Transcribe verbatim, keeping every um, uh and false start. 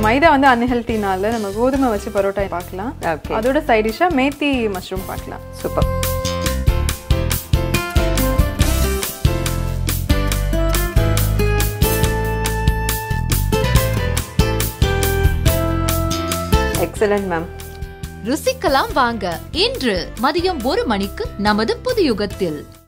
மைதா வந்து அன்ஹெல்த்தினால நம்ம கோதுமை வச்சு பரோட்டா பார்க்கலாம். அதோட சைட் டிஷ்ஷா மேத்தி மஷ்ரூம் பார்க்கலாம். சூப்பர். Excellent ma'am. ருசிக்கலாம் வாங்க இன்று மதியம் ஒரு மணிக்கு நமது புதுயுகத்தில்.